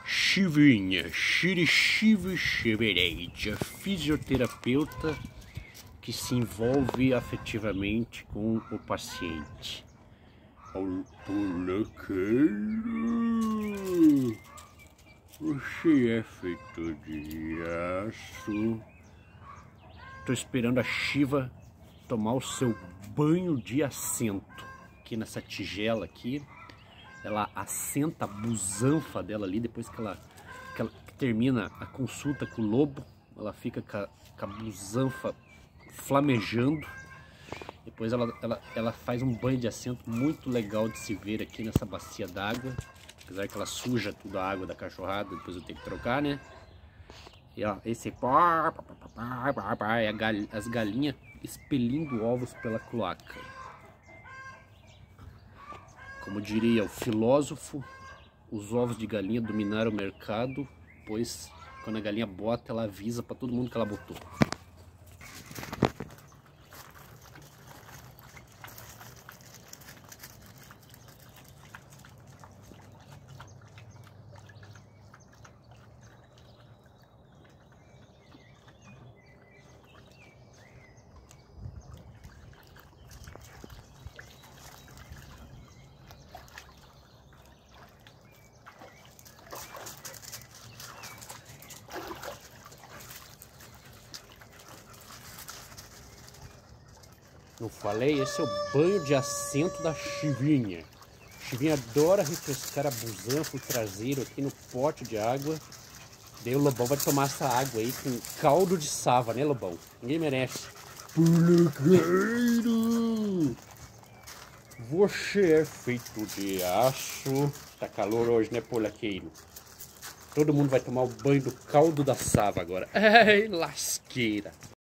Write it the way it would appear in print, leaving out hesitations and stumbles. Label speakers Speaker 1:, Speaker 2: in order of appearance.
Speaker 1: Chivinha, Chivireide, a fisioterapeuta que se envolve afetivamente com o paciente. O pulaqueiro, você é feito de aço. Tô esperando a Chiva tomar o seu banho de assento aqui nessa tigela aqui. Ela assenta a busanfa dela ali, depois que ela termina a consulta com o lobo, ela fica com a busanfa flamejando. Depois ela faz um banho de assento muito legal de se ver aqui nessa bacia d'água. Apesar que ela suja tudo a água da cachorrada, depois eu tenho que trocar, né? E ó, esse as galinhas expelindo ovos pela cloaca. Como diria o filósofo, os ovos de galinha dominaram o mercado, pois quando a galinha bota, ela avisa para todo mundo que ela botou. Eu falei, esse é o banho de assento da Chivinha. Chivinha adora refrescar a busanfa, o traseiro aqui no pote de água. Daí o Lobão vai tomar essa água aí com caldo de sava, né, Lobão? Ninguém merece. Pulaqueiro! Você é feito de aço. Tá calor hoje, né, pulaqueiro? Todo mundo vai tomar o banho do caldo da sava agora. Ai, lasqueira!